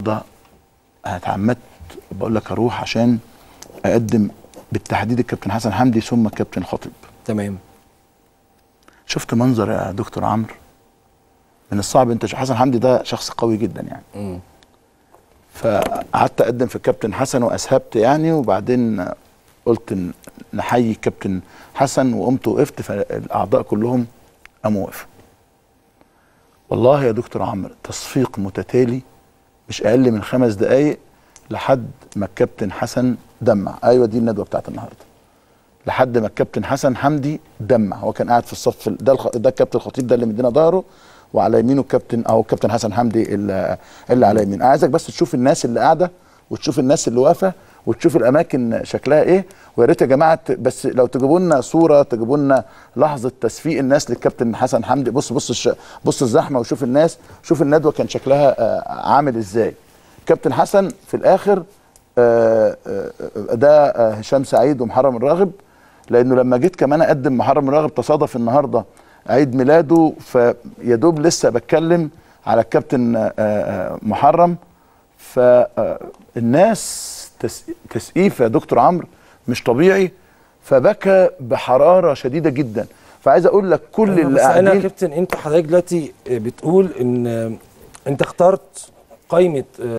النهارده اتعمدت بقول لك اروح عشان اقدم بالتحديد الكابتن حسن حمدي ثم الكابتن خطيب. تمام. شفت منظر يا دكتور عمرو من الصعب، انت حسن حمدي ده شخص قوي جدا يعني. فقعدت اقدم في الكابتن حسن واسهبت يعني، وبعدين قلت نحيي الكابتن حسن وقمت وقفت، فالاعضاء كلهم قاموا وقفوا. والله يا دكتور عمرو تصفيق متتالي مش اقل من 5 دقائق لحد ما الكابتن حسن دمع. ايوه دي الندوه بتاعت النهارده. لحد ما الكابتن حسن حمدي دمع، هو كان قاعد في الصف ده الكابتن الخطيب ده اللي مدينا ظهره، وعلى يمينه الكابتن حسن حمدي اللي على يمينه. عايزك بس تشوف الناس اللي قاعده وتشوف الناس اللي واقفه وتشوف الاماكن شكلها ايه. ويا ريت يا جماعه بس لو تجيبوا لنا صوره، تجيبوا لنا لحظه تصفيق الناس للكابتن حسن حمدي. بص الزحمه وشوف الناس، شوف الندوه كان شكلها عامل ازاي. كابتن حسن في الاخر ده هشام سعيد ومحرم الراغب، لانه لما جيت كمان اقدم محرم الراغب تصادف النهارده عيد ميلاده، فيدوب لسه بتكلم على الكابتن محرم. فالناس تسقيف يا دكتور عمرو مش طبيعي، فبكى بحراره شديده جدا. فعايز اقول لك كل اللي قاعدين. انا يا كابتن انت حضرتك دلوقتي بتقول ان انت اخترت قائمه